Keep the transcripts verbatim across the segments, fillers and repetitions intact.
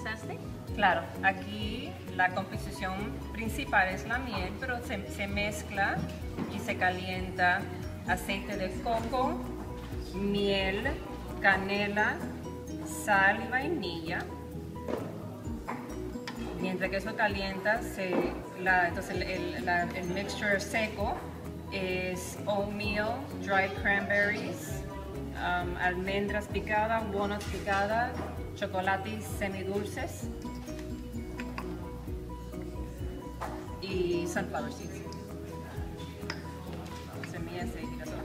comenzaste? Claro, aquí la composición principal es la miel, pero se, se mezcla y se calienta aceite de coco, miel, canela, sal y vainilla. Mientras que eso calienta, se, la, entonces el, el, la, el mixture seco es oatmeal, dried cranberries, um, almendras picadas, walnuts picadas, chocolates semidulces y sunflower seeds. Semillas de girasol.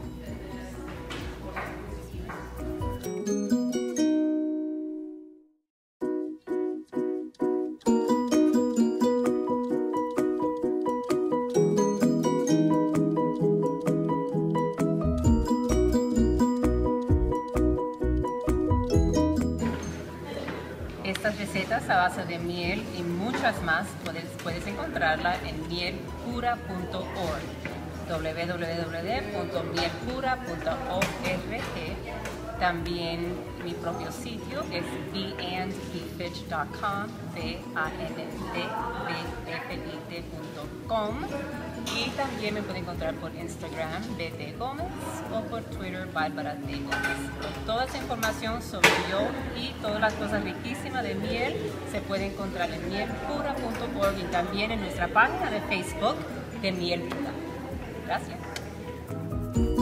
Estas recetas a base de miel y muchas más puedes, puedes encontrarla en miel pura punto org, w w w punto miel pura punto org. También mi propio sitio es b and b fitch punto com, b a n d b f i t punto com, y también me pueden encontrar por Instagram B T Gómez o por Twitter Bárbara T. Gómez. Toda esa información sobre yo y todas las cosas riquísimas de miel se puede encontrar en miel pura punto org y también en nuestra página de Facebook de Miel Pura. Gracias.